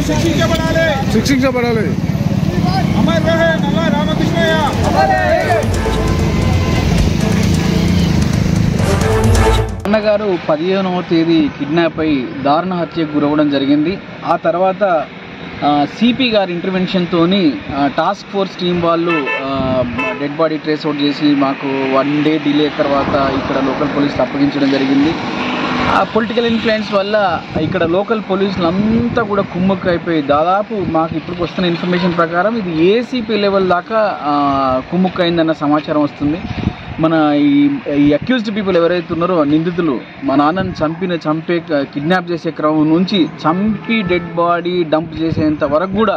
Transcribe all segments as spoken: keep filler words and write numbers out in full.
శిక్షించబడాలి శిక్షించబడాలి అమర్ రహే నల్లా రామకృష్ణయ్య. అన్నగారు పదిహేనవ తేదీ కిడ్నాప్ అయి దారుణ హత్యకు గురవడం జరిగింది. ఆ తర్వాత సిపి గారి ఇంటర్వెన్షన్తో టాస్క్ ఫోర్స్ టీం వాళ్ళు డెడ్ బాడీ ట్రేస్ అవుట్ చేసి మాకు వన్ డే డిలే తర్వాత ఇక్కడ లోకల్ పోలీసులు అప్పగించడం జరిగింది. ఆ పొలిటికల్ ఇన్ఫ్లుయెన్స్ వల్ల ఇక్కడ లోకల్ పోలీసులు అంతా కూడా కుమ్మక్కు అయిపోయి దాదాపు మాకు ఇప్పుడు వస్తున్న ఇన్ఫర్మేషన్ ప్రకారం ఇది ఏసీపీ లెవెల్ దాకా కుమ్మక్కు అయిందన్న సమాచారం వస్తుంది. మన ఈ ఈ అక్యూజ్డ్ పీపుల్ ఎవరైతే ఉన్నారో నిందితులు మా నాన్నని చంపిన చంపే కిడ్నాప్ చేసే క్రమం నుంచి చంపి డెడ్ బాడీ డంప్ చేసేంత వరకు కూడా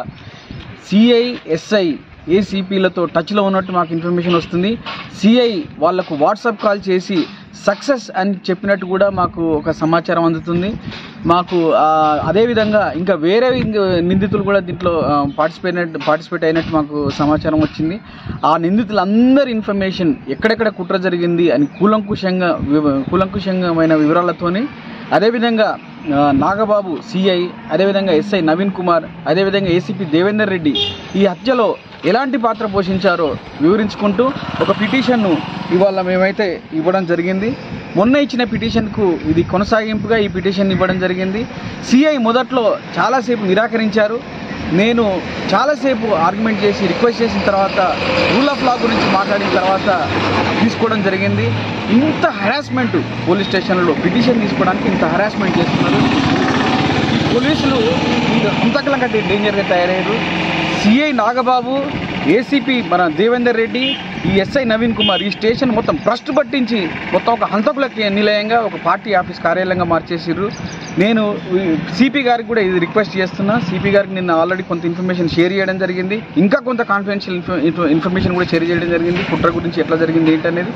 సిఐ ఎస్ఐ ఏసీపీలతో టచ్లో ఉన్నట్టు మాకు ఇన్ఫర్మేషన్ వస్తుంది. సిఐ వాళ్లకు వాట్సాప్ కాల్ చేసి సక్సెస్ అని చెప్పినట్టు కూడా మాకు ఒక సమాచారం అందుతుంది. మాకు అదేవిధంగా ఇంకా వేరే నిందితులు కూడా దీంట్లో పార్టిసిపేట్ పార్టిసిపేట్ అయినట్టు మాకు సమాచారం వచ్చింది. ఆ నిందితులందరి ఇన్ఫర్మేషన్ ఎక్కడెక్కడ కుట్ర జరిగింది అని కూలంకుషంగా కూలంకుషంగమైన వివరాలతోని అదేవిధంగా నాగబాబు సిఐ, అదేవిధంగా ఎస్ఐ నవీన్ కుమార్, అదేవిధంగా ఏసీపీ దేవేందర్ రెడ్డి ఈ హత్యలో ఎలాంటి పాత్ర పోషించారో వివరించుకుంటూ ఒక పిటిషన్ను ఇవాళ మేమైతే ఇవ్వడం జరిగింది. మొన్న ఇచ్చిన పిటిషన్కు ఇది కొనసాగింపుగా ఈ పిటిషన్ ఇవ్వడం జరిగింది. సిఐ మొదట్లో చాలాసేపు నిరాకరించారు. నేను చాలాసేపు ఆర్గ్యుమెంట్ చేసి రిక్వెస్ట్ చేసిన తర్వాత రూల్ ఆఫ్ లా గురించి మాట్లాడిన తర్వాత తీసుకోవడం జరిగింది. ఇంత హెరాస్మెంట్ పోలీస్ స్టేషన్లో పిటిషన్ తీసుకోవడానికి ఇంత హెరాస్మెంట్ చేస్తున్నారు. పోలీసులు అంతకలం కంటే డేంజర్గా తయారయ్యారు. సిఐ నాగబాబు, ఏసీపీ మన దేవేందర్ రెడ్డి, ఈ ఎస్ఐ నవీన్ కుమార్ ఈ స్టేషన్ మొత్తం భ్రష్టు పట్టించి మొత్తం ఒక హంతకులకి నిలయంగా ఒక పార్టీ ఆఫీస్ కార్యాలయంగా మార్చేసిర్రు. నేను సిపి గారికి కూడా ఇది రిక్వెస్ట్ చేస్తున్నా. సిపి గారికి నిన్న ఆల్రెడీ కొంత ఇన్ఫర్మేషన్ షేర్ చేయడం జరిగింది. ఇంకా కొంత కాన్ఫిడెన్షియల్ ఇన్ఫర్మేషన్ కూడా షేర్ చేయడం జరిగింది. కుట్ర గురించి ఎట్లా జరిగింది ఏంటనేది.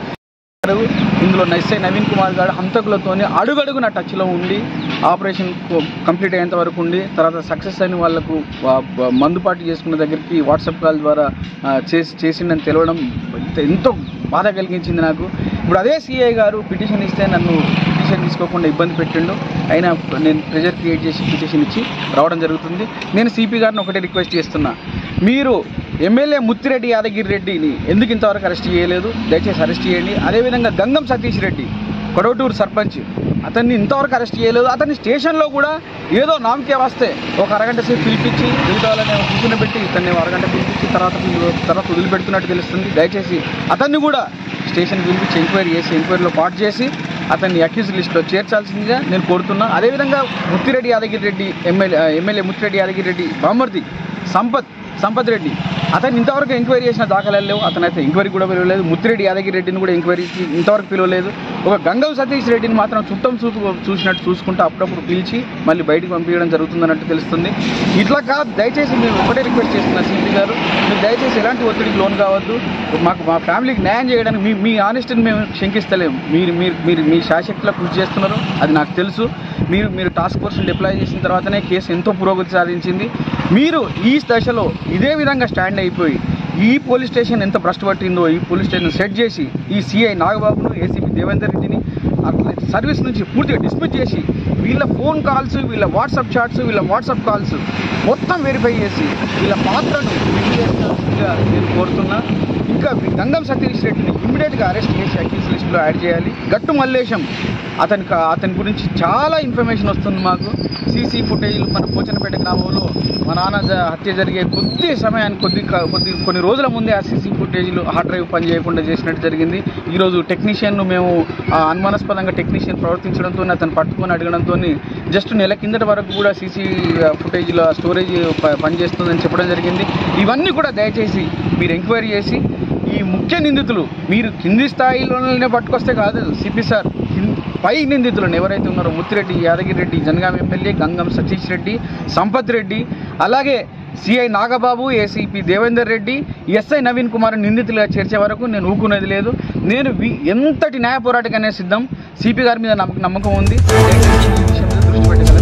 ఇందులో ఎస్ఐ నవీన్ కుమార్ గారు హంతకులతోనే అడుగడుగున టచ్లో ఉండి ఆపరేషన్ కంప్లీట్ అయ్యేంత వరకు ఉండి తర్వాత సక్సెస్ అయిన వాళ్లకు మందుపాటు చేసుకున్న దగ్గరికి వాట్సాప్ కాల్ ద్వారా చేసి చేసిందని తెలవడం ఎంతో బాధ కలిగించింది నాకు. ఇప్పుడు అదే సిఐ గారు పిటిషన్ ఇస్తే నన్ను పిటిషన్ తీసుకోకుండా ఇబ్బంది పెట్టిండు. అయినా నేను ప్రెజర్ క్రియేట్ చేసి పిటిషన్ ఇచ్చి రావడం జరుగుతుంది. నేను సిపి గారిని ఒకటే రిక్వెస్ట్ చేస్తున్నా, మీరు ఎమ్మెల్యే ముత్తిరెడ్డి యాదగిరి రెడ్డిని ఎందుకు ఇంతవరకు అరెస్ట్ చేయలేదు? దయచేసి అరెస్ట్ చేయండి. అదేవిధంగా గంగం సతీష్ రెడ్డి కొడవటూరు సర్పంచ్, అతన్ని ఇంతవరకు అరెస్ట్ చేయలేదు. అతన్ని స్టేషన్లో కూడా ఏదో నామకే వస్తే ఒక అరగంట సేపు పిలిపించి మిగతాలని కూర్చుని పెట్టి ఇతన్ని అరగంట పిలిపించి తర్వాత తర్వాత వదిలిపెడుతున్నట్టు తెలుస్తుంది. దయచేసి అతన్ని కూడా స్టేషన్ పిలిపించి ఎంక్వైరీ చేసి ఎంక్వైరీలో పాటు చేసి అతన్ని అక్యూజ్ లిస్టులో చేర్చాల్సిందిగా నేను కోరుతున్నా. అదేవిధంగా ముత్తిరెడ్డి యాదగిరి రెడ్డి ఎమ్మెల్యే ఎమ్మెల్యే ముత్తిరెడ్డి యాదగిరి రెడ్డి బామర్ది సంపత్ సంపత్ రెడ్డి అతను ఇంతవరకు ఎంక్వైరీ చేసిన దాఖలాలు లేవు. అతనైతే ఎంక్వైరీ కూడా పిలవలేదు. ముత్తిరెడ్డి యాదగిరి రెడ్డిని కూడా ఎంక్వైరీకి ఇంతవరకు పిలవలేదు. ఒక గంగం సతీష్ రెడ్డిని మాత్రం చుట్టం చూపు చూసినట్టు చూసుకుంటూ అప్పుడప్పుడు పిలిచి మళ్ళీ బయటకు పంపించడం జరుగుతుందన్నట్టు తెలుస్తుంది. ఇట్లా కాదు, దయచేసి మీరు ఒకటే రిక్వెస్ట్ చేస్తున్నా సిపి గారు, మీరు దయచేసి ఎలాంటి ఒత్తిడికి లోన్ కావద్దు. మాకు మా ఫ్యామిలీకి న్యాయం చేయడానికి మీ మీ ఆనెస్టీని మేము శంకిస్తలేము. మీరు మీరు మీరు మీ శాశక్తిలో కృషి చేస్తున్నారు, అది నాకు తెలుసు. మీరు మీరు టాస్క్ ఫోర్స్ని డిప్లాయ్ చేసిన తర్వాతనే కేసు ఎంతో పురోగతి సాధించింది. మీరు ఈ దశలో ఇదే విధంగా స్టాండ్ అయిపోయి ఈ పోలీస్ స్టేషన్ ఎంత భ్రష్టు పట్టిందో ఈ పోలీస్ స్టేషన్ సెట్ చేసి ఈ సిఐ నాగబాబును, ఏసీపీ దేవేందర్ రెడ్డిని సర్వీస్ నుంచి పూర్తిగా డిస్మిస్ చేసి వీళ్ళ ఫోన్ కాల్స్, వీళ్ళ వాట్సాప్ చాట్స్, వీళ్ళ వాట్సాప్ కాల్స్ మొత్తం వెరిఫై చేసి వీళ్ళ పాత్రను చేయాల్సిందిగా నేను కోరుతున్నా. ఇంకా గంగం సతీష్ రెడ్డిని ఇమ్మీడియట్గా అరెస్ట్ చేసి అక్యూజ్ లిస్టులో యాడ్ చేయాలి. గట్టు మల్లేశం అతనికి అతని గురించి చాలా ఇన్ఫర్మేషన్ వస్తుంది మాకు. సీసీ ఫుటేజ్లు మన పోచనపేట గ్రామంలో మా నాన్న హత్య జరిగే కొద్ది సమయానికి కొద్ది కొద్ది కొన్ని రోజుల ముందే ఆ సీసీ ఫుటేజ్లు హార్డ్ డ్రైవ్ పని చేయకుండా చేసినట్టు జరిగింది. ఈరోజు టెక్నీషియన్ను మేము అనుమానాస్పదంగా టెక్నీషియన్ ప్రవర్తించడంతో అతను పట్టుకొని అడగడంతో జస్ట్ నెల కిందటి వరకు కూడా సీసీ ఫుటేజ్ల స్టోరేజ్ పనిచేస్తుందని చెప్పడం జరిగింది. ఇవన్నీ కూడా దయచేసి మీరు ఎంక్వైరీ చేసి ఈ ముఖ్య నిందితులు మీరు కింది స్థాయిలోనే పట్టుకొస్తే కాదు సిపి సార్, పై నిందితులను ఎవరైతే ఉన్నారో ముత్తిరెడ్డి యాదగిరి రెడ్డి, జనగాం ఎమ్మెల్యే గంగం సతీష్ రెడ్డి, సంపత్ రెడ్డి, అలాగే CI Nagababu, ACP Devender Reddy, SI Naveen Kumar నిందితులుగా చేర్చే వరకు నేను ఊకునేది లేదు. నేను ఎంతటి న్యాయ పోరాటకనే సిద్ధం. సిపి గారి మీద నమ్మకం ఉంది. దృష్టి పెట్టగలను.